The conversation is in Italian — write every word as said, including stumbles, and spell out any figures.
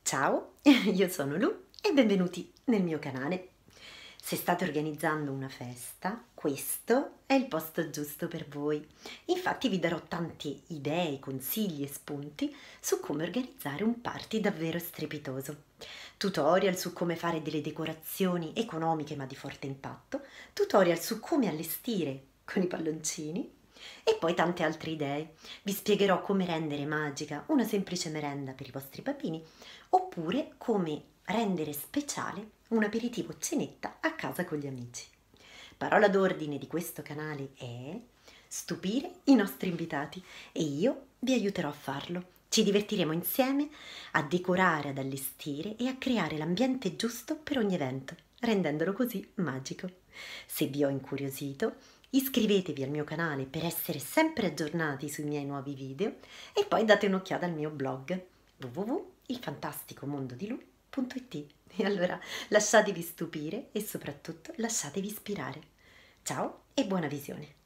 Ciao, io sono Lu e benvenuti nel mio canale. Se state organizzando una festa, questo è il posto giusto per voi. Infatti vi darò tante idee, consigli e spunti su come organizzare un party davvero strepitoso. Tutorial su come fare delle decorazioni economiche ma di forte impatto, tutorial su come allestire con i palloncini e poi tante altre idee. Vi spiegherò come rendere magica una semplice merenda per i vostri bambini oppure come rendere speciale un aperitivo cenetta a casa con gli amici. Parola d'ordine di questo canale è stupire i nostri invitati e io vi aiuterò a farlo. Ci divertiremo insieme a decorare, ad allestire e a creare l'ambiente giusto per ogni evento, rendendolo così magico. Se vi ho incuriosito, iscrivetevi al mio canale per essere sempre aggiornati sui miei nuovi video e poi date un'occhiata al mio blog w w w punto il fantastico mondo di lu punto i t. E allora lasciatevi stupire e soprattutto lasciatevi ispirare. Ciao e buona visione!